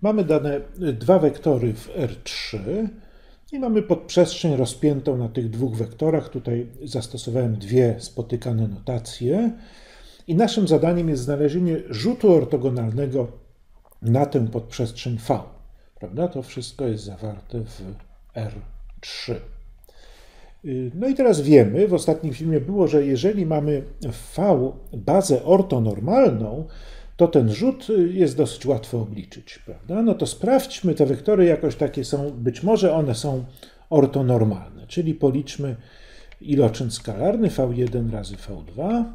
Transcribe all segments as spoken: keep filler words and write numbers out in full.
Mamy dane dwa wektory w R trzy i mamy podprzestrzeń rozpiętą na tych dwóch wektorach. Tutaj zastosowałem dwie spotykane notacje. I naszym zadaniem jest znalezienie rzutu ortogonalnego na tę podprzestrzeń V. Prawda? To wszystko jest zawarte w R trzy. No i teraz wiemy, w ostatnim filmie było, że jeżeli mamy w V bazę ortonormalną, to ten rzut jest dosyć łatwo obliczyć, prawda? No to sprawdźmy, te wektory jakoś takie są, być może one są ortonormalne, czyli policzmy iloczyn skalarny V jeden razy V dwa.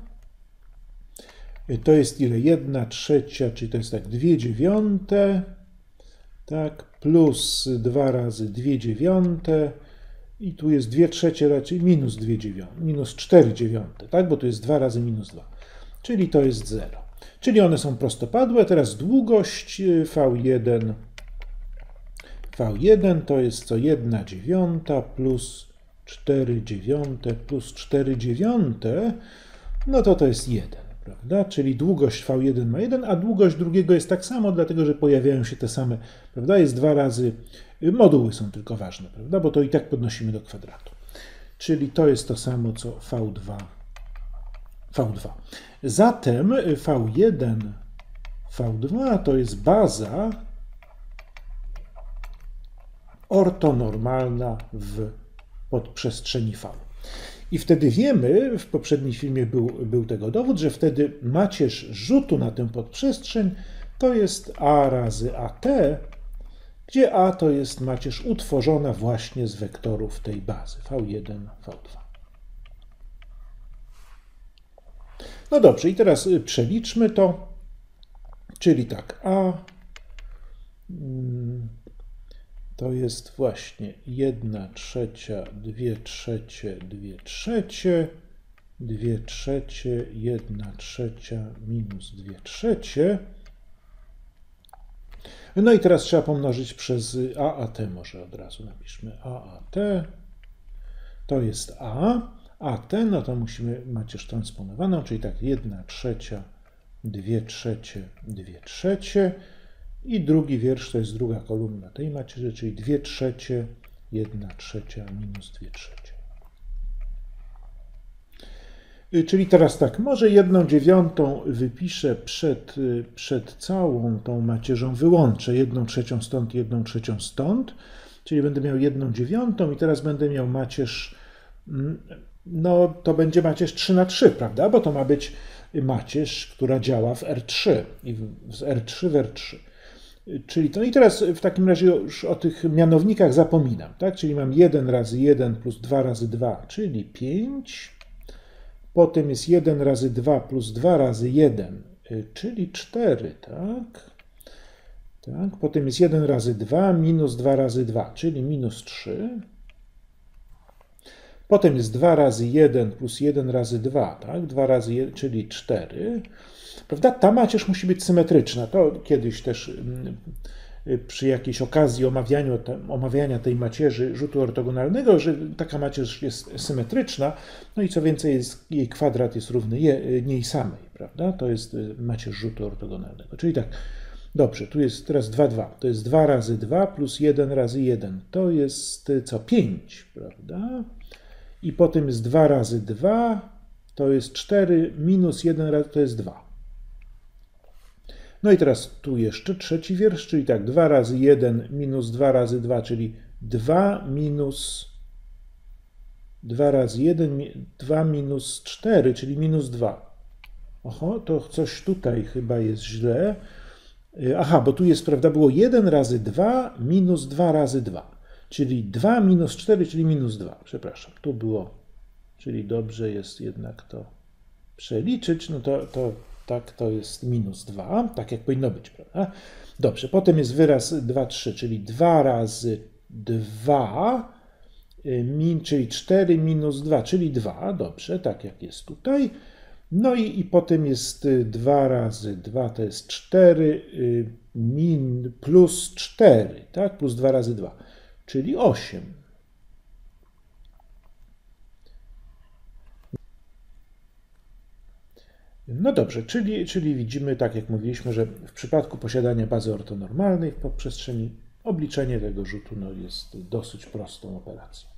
To jest ile? jedna trzecia, czyli to jest tak dwie dziewiąte, tak, plus dwa razy dwie dziewiąte i tu jest dwie trzecie, raczej minus dwie dziewiąte, minus cztery dziewiąte, tak, bo tu jest dwa razy minus dwa, czyli to jest zero. Czyli one są prostopadłe. Teraz długość V jeden, V jeden to jest co jedna dziewiąta plus cztery dziewiąte plus cztery dziewiąte, no to to jest jeden, prawda? Czyli długość V jeden ma jeden, a długość drugiego jest tak samo, dlatego że pojawiają się te same, prawda? Jest dwa razy, moduły są tylko ważne, prawda? Bo to i tak podnosimy do kwadratu. Czyli to jest to samo co V dwa. V dwa. Zatem V jeden, V dwa to jest baza ortonormalna w podprzestrzeni V. I wtedy wiemy, w poprzednim filmie był, był tego dowód, że wtedy macierz rzutu na tę podprzestrzeń to jest A razy A T, gdzie A to jest macierz utworzona właśnie z wektorów tej bazy V jeden, V dwa. No dobrze, i teraz przeliczmy to, czyli tak, A to jest właśnie jedna trzecia, dwie trzecie, dwie trzecie, dwie trzecie, jedna trzecia minus dwie trzecie. No i teraz trzeba pomnożyć przez A A T, może od razu napiszmy A A T, to jest A. A T, no to musimy macierz transponowaną, czyli tak jedna trzecia, dwie trzecie, dwie trzecie i drugi wiersz to jest druga kolumna tej macierzy, czyli dwie trzecie, jedna trzecia minus dwie trzecie. Czyli teraz tak, może jedną dziewiątą wypiszę przed, przed całą tą macierzą, wyłączę jedną trzecią stąd, jedną trzecią stąd, czyli będę miał jedną dziewiątą i teraz będę miał macierz, no to będzie macierz trzy na trzy, prawda? Bo to ma być macierz, która działa w R trzy i z R trzy w R trzy. Czyli to, i teraz w takim razie już o tych mianownikach zapominam, tak? Czyli mam jeden razy jeden plus dwa razy dwa, czyli pięć. Potem jest jeden razy dwa plus dwa razy jeden, czyli cztery, tak? Tak. Potem jest jeden razy dwa minus dwa razy dwa, czyli minus trzy. Potem jest dwa razy jeden plus jeden razy dwa, tak? dwa razy jeden, czyli cztery. Prawda? Ta macierz musi być symetryczna. To kiedyś też przy jakiejś okazji omawiania, omawiania tej macierzy rzutu ortogonalnego, że taka macierz jest symetryczna, no i co więcej, jest, jej kwadrat jest równy niej samej, prawda? To jest macierz rzutu ortogonalnego. Czyli tak, dobrze, tu jest teraz dwa, dwa. To jest dwa razy dwa plus jeden razy jeden. To jest co? pięć, prawda? I potem jest dwa razy dwa, to jest cztery, minus jeden razy, to jest dwa. No i teraz tu jeszcze trzeci wiersz, czyli tak, dwa razy jeden minus dwa razy dwa, czyli dwa minus dwa razy jeden, dwa minus cztery, czyli minus dwa. Oho, to coś tutaj chyba jest źle. Aha, bo tu jest, prawda, było jeden razy dwa minus dwa razy dwa, czyli dwa minus cztery, czyli minus dwa. Przepraszam, tu było, czyli dobrze jest jednak to przeliczyć, no to, to tak, to jest minus dwa, tak jak powinno być, prawda? Dobrze, potem jest wyraz dwa, trzy, czyli dwa razy dwa, min, czyli cztery minus dwa, czyli dwa, dobrze, tak jak jest tutaj. No i, i potem jest dwa razy dwa, to jest cztery, min plus cztery, tak, plus dwa razy dwa, czyli osiem. No dobrze, czyli, czyli widzimy, tak jak mówiliśmy, że w przypadku posiadania bazy ortonormalnej w podprzestrzeni obliczenie tego rzutu no, jest dosyć prostą operacją.